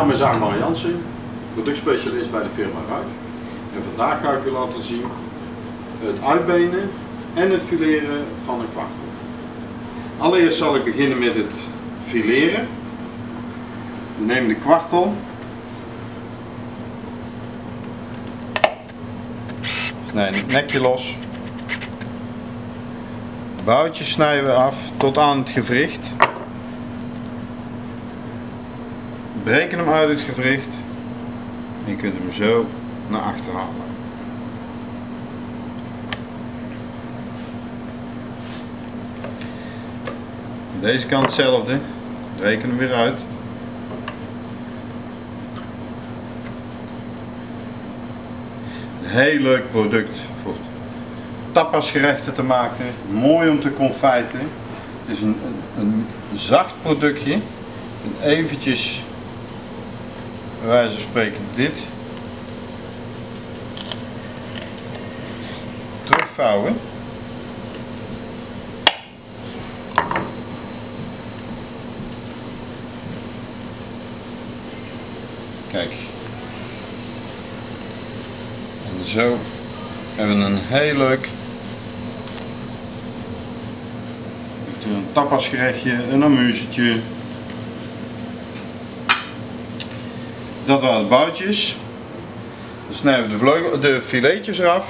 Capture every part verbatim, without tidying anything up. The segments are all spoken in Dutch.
naam is Armand Jansen, productspecialist bij de firma Ruig. En vandaag ga ik u laten zien het uitbenen en het fileren van een kwartel. Allereerst zal ik beginnen met het fileren. We nemen de kwartel. Snijden het nekje los. De boutjes snijden we af tot aan het gewricht. Breken hem uit het gewricht en je kunt hem zo naar achter halen. Deze kant hetzelfde, breken hem weer uit. Een heel leuk product voor tapasgerechten te maken, mooi om te confijten. Het is een, een, een zacht productje, en eventjes bij wijze van spreken dit terugvouwen. Kijk. En zo hebben we een heel leuk een tapasgerechtje, een amusetje. Dat waren de boutjes. Dan snijden we de, vleugel, de filetjes eraf.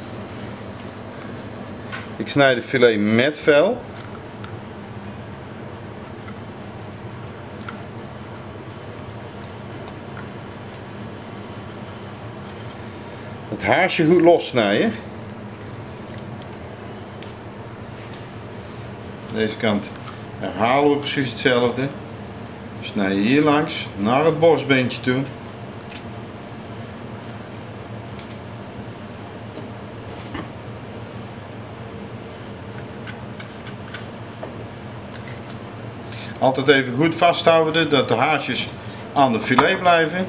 Ik snijd de filet met vel. Het haarsje goed lossnijden. Deze kant herhalen we precies hetzelfde. We snijden hier langs naar het borstbeentje toe. Altijd even goed vasthouden dat de haasjes aan de filet blijven.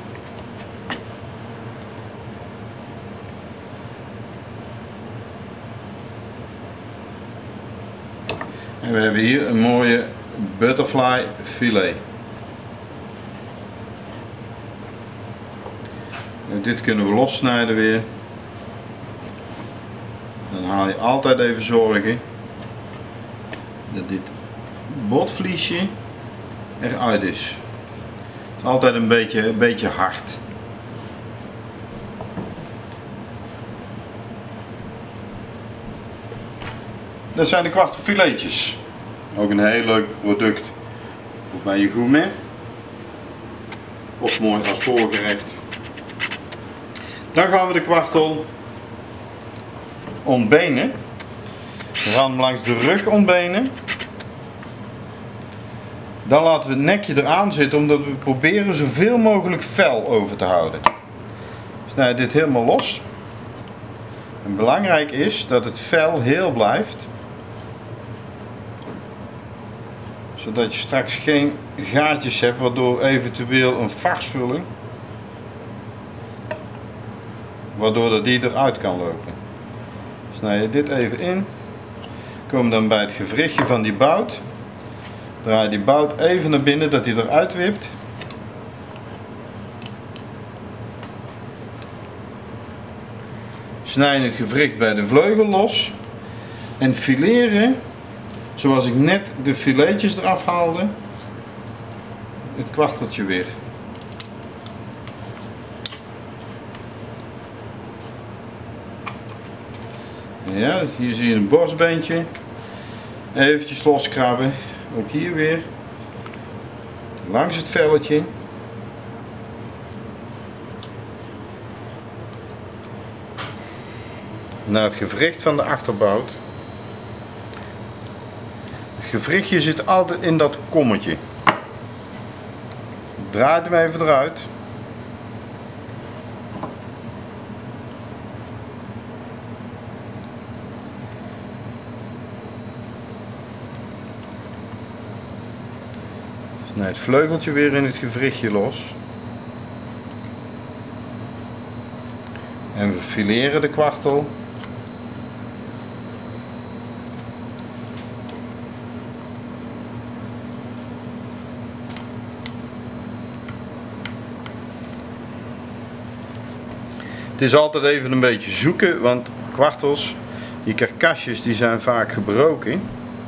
En we hebben hier een mooie butterfly filet. En dit kunnen we lossnijden weer. Dan haal je altijd even zorgen dat dit botvliesje eruit is. Het is altijd een beetje, een beetje hard. Dat zijn de kwartelfiletjes. Ook een heel leuk product voor bij je gourmet. Of mooi als voorgerecht. Dan gaan we de kwartel ontbenen. We gaan hem langs de rug ontbenen. Dan laten we het nekje eraan zitten omdat we proberen zoveel mogelijk vel over te houden. We snijden dit helemaal los. En belangrijk is dat het vel heel blijft. Zodat je straks geen gaatjes hebt waardoor eventueel een varsvulling, waardoor dat die eruit kan lopen. Snij je dit even in. Kom dan bij het gewrichtje van die bout. Draai die bout even naar binnen dat hij eruit wipt. Snij het gewricht bij de vleugel los. En fileren, zoals ik net de filetjes eraf haalde, het kwarteltje weer. Ja, hier zie je een borstbeentje. Eventjes loskrabben. Ook hier weer. Langs het velletje. Naar het gewricht van de achterbout. Het gewrichtje zit altijd in dat kommetje. Draai hem even eruit. Snij het vleugeltje weer in het gewrichtje los. En we fileren de kwartel. Het is altijd even een beetje zoeken, want kwartels, die karkasjes, die zijn vaak gebroken.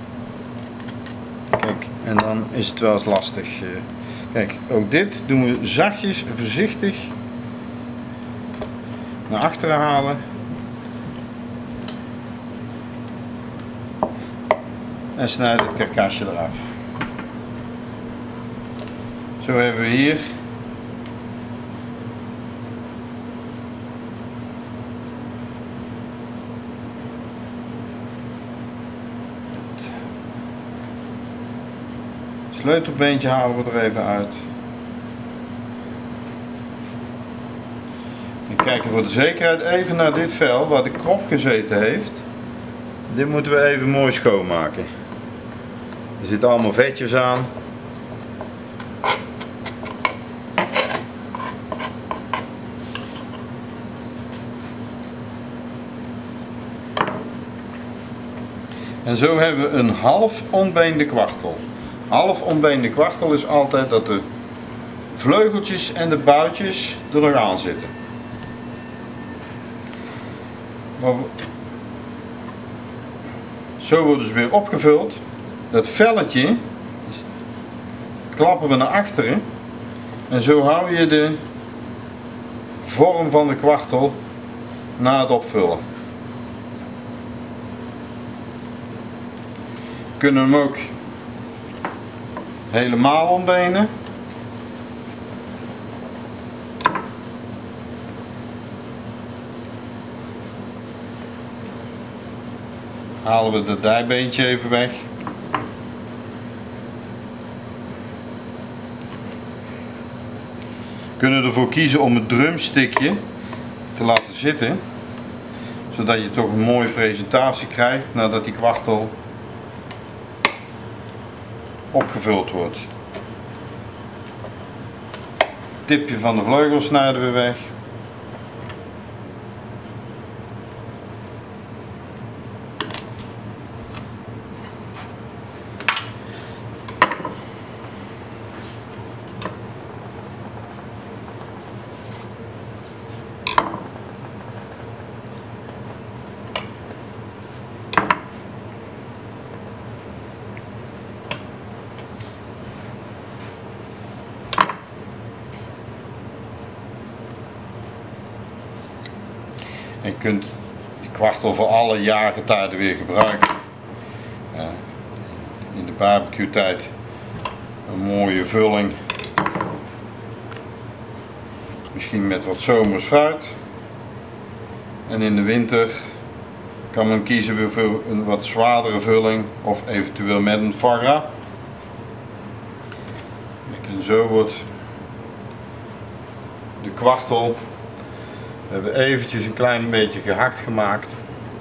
Kijk, en dan is het wel eens lastig. Kijk, ook dit doen we zachtjes, voorzichtig naar achteren halen. En snijden het karkasje eraf. Zo hebben we hier het sleutelbeentje halen we er even uit. En kijken voor de zekerheid even naar dit vel waar de krop gezeten heeft. Dit moeten we even mooi schoonmaken. Er zitten allemaal vetjes aan. En zo hebben we een half ontbeende kwartel. Half ontbeende kwartel is altijd dat de vleugeltjes en de boutjes er nog aan zitten. Maar zo wordt dus weer opgevuld. Dat velletje klappen we naar achteren en zo hou je de vorm van de kwartel na het opvullen. We kunnen hem ook helemaal ontbenen. Halen we het dijbeentje even weg. We kunnen ervoor kiezen om het drumstickje te laten zitten, zodat je toch een mooie presentatie krijgt nadat die kwartel opgevuld wordt. Het tipje van de vleugel snijden we weg. En je kunt die kwartel voor alle jaargetijden weer gebruiken. Uh, in de barbecue tijd een mooie vulling. Misschien met wat zomers fruit. En in de winter kan men kiezen voor een wat zwaardere vulling of eventueel met een foie gras. En zo wordt de kwartel. We hebben eventjes een klein beetje gehakt gemaakt.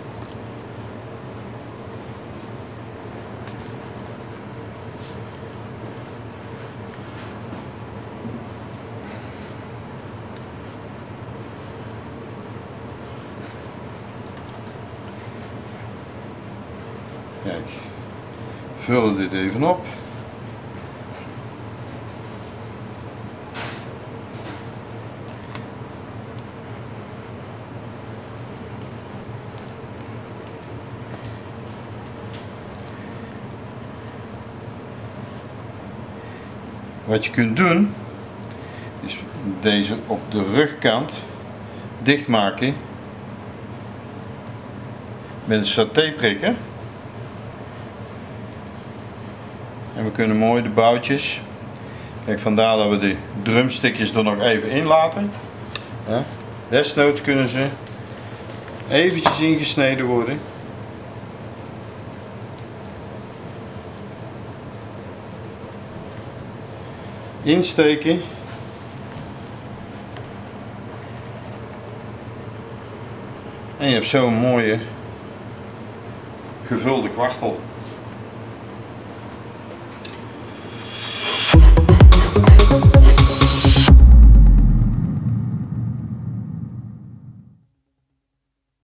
Kijk, vullen dit even op. Wat je kunt doen, is deze op de rugkant dichtmaken met een satéprikker. En we kunnen mooi de boutjes, kijk, vandaar dat we de drumstickjes er nog even in laten. Ja. Desnoods kunnen ze eventjes ingesneden worden. Insteken. En je hebt zo'n mooie gevulde kwartel.